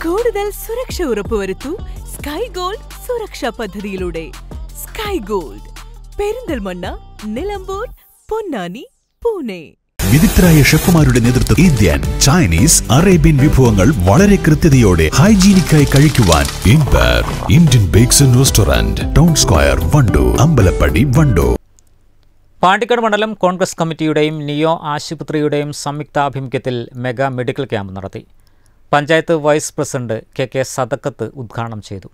കൂടുതൽ സുരക്ഷ ഉറപ്പുവരുത്തൂ sky gold സുരക്ഷാ പദ്ധതിയിലൂടെ. Sky gold, Perinthalmanna, Nilambur, Ponnani, Pune. വിദഗ്ധരായ ഷെഫുമാരുടെ നേതൃത്വം ഇന്ത്യൻ, ചൈനീസ്, അറേബ്യൻ വിഭവങ്ങൾ വളരെ കൃത്യതയോടെ ഹൈജീനിക്കായി കഴിക്കുവാൻ Indian bakes and restaurant, town square, Wandoor, Ambalappadi, Wandoor. Pandikkad മണ്ഡലം കോൺഗ്രസ് കമ്മിറ്റിയുടെയും നിയോ ആശുപത്രിയുടെയും സംയുക്താഭിമുഖ്യത്തിൽ മെഗാ മെഡിക്കൽ ക്യാമ്പ് നടത്തി. Panchayat vice president K Sadakkath ഉദ്ഘാടനം ചെയ്തു.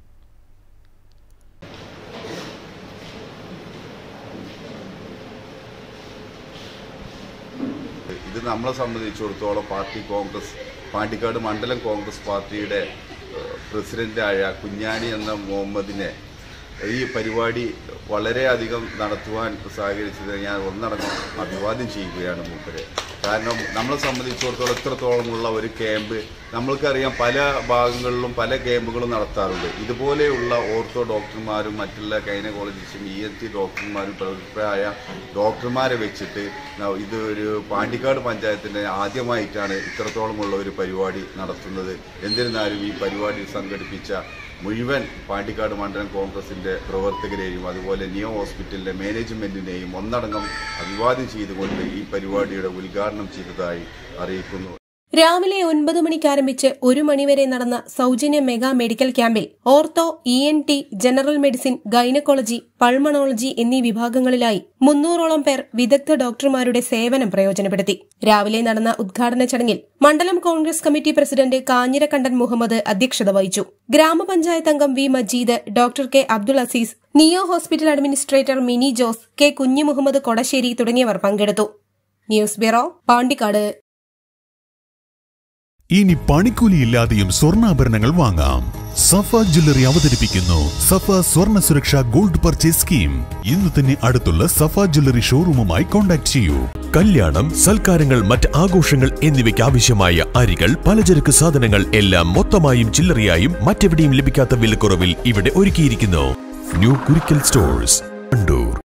ഇത് നമ്മളെ സംബന്ധിച്ചിടത്തോളം പാണ്ടിക്കാട് മണ്ഡലം കോൺഗ്രസ് പാർട്ടിയുടെ പ്രസിഡന്റായ കുഞ്ഞാണി എന്ന മുഹമ്മദിനെ ഈ പരിപാടി വളരെയധികം നടത്തുവാൻ സഹകരിച്ചത് ഞാൻ ഒന്നടങ്കം അഭിവാദ്യം ചെയ്യുകയാണ് മൂപ്പരെ. കാരണം നമ്മളെ സംബന്ധിച്ചിടത്തോളം ഇത്രത്തോളമുള്ള ഒരു ക്യാമ്പ് നമ്മൾക്കറിയാം, പല ഭാഗങ്ങളിലും പല ക്യാമ്പുകളും നടത്താറുണ്ട്. ഇതുപോലെയുള്ള ഓർത്തോ ഡോക്ടർമാരും മറ്റുള്ള ഗൈനക്കോളജിസ്റ്റും ENT ഡോക്ടർമാരും പ്രഗത്ഭരായ ഡോക്ടർമാരെ വെച്ചിട്ട് ഇത് ഒരു പാണ്ടിക്കാട് പഞ്ചായത്തിൻ്റെ ആദ്യമായിട്ടാണ് ഇത്രത്തോളമുള്ള ഒരു പരിപാടി നടത്തുന്നത്. എന്നിരുന്നാലും ഈ പരിപാടി സംഘടിപ്പിച്ച മുഴുവൻ പാണ്ടിക്കാട് മണ്ഡലം കോൺഗ്രസിൻ്റെ പ്രവർത്തകരെയും അതുപോലെ നിയോ ഹോസ്പിറ്റലിലെ മാനേജ്മെൻറ്റിനെയും ഒന്നടങ്കം അഭിവാദ്യം ചെയ്തുകൊണ്ട് ഈ പരിപാടിയുടെ ഉദ്ഘാടനം ചെയ്തതായി അറിയിക്കുന്നു. രാവിലെ 9 മണിക്ക് ആരംഭിച്ച് 1 മണിവരെ നടന്ന സൌജന്യ മെഗാ മെഡിക്കൽ ക്യാമ്പിൽ ഓർത്തോ, ENT, general medicine, gynaecology, pulmonology എന്നീ വിഭാഗങ്ങളിലായി 300ഓളം പേർ വിദഗ്ധ ഡോക്ടർമാരുടെ സേവനം പ്രയോജനപ്പെടുത്തി. രാവിലെ നടന്ന ഉദ്ഘാടന ചടങ്ങിൽ മണ്ഡലം Congress committee president Kanhirakandan Muhammad അധ്യക്ഷത വഹിച്ചു. ഗ്രാമപഞ്ചായത്ത് അംഗം V Majeed, doctor K Abdul Aziz, Neo hospital administrator Mini Jose, K Kunhu Muhammad Kodassery തുടങ്ങിയവർ പങ്കെടുത്തു. News bureau, Pandikkad. ഇനി പണിക്കൂലിയില്ലാതെയും സ്വർണ്ണാഭരണങ്ങൾ വാങ്ങാം. സഫ ജ്വല്ലറി അവതരിപ്പിക്കുന്നു സഫ സ്വർണ്ണ സുരക്ഷ ഗോൾഡ് പർച്ചേസ് സ്കീം. ഇന്ന് തന്നെ അടുത്തുള്ള സഫ ജ്വല്ലറി ഷോറൂമുമായി കോൺടാക്ട് ചെയ്യൂ. കല്യാണം, സൽക്കാരങ്ങൾ, മറ്റ് ആഘോഷങ്ങൾ എന്നിവയ്ക്ക് ആവശ്യമായ അരികൾ, പലചരക്ക് സാധനങ്ങൾ എല്ലാം മൊത്തമായും ചില്ലറയായും മറ്റെവിടെയും ലഭിക്കാത്ത വിലക്കുറവിൽ ഇവിടെ ഒരുക്കിയിരിക്കുന്നു. New Kurikkal stores, Wandoor.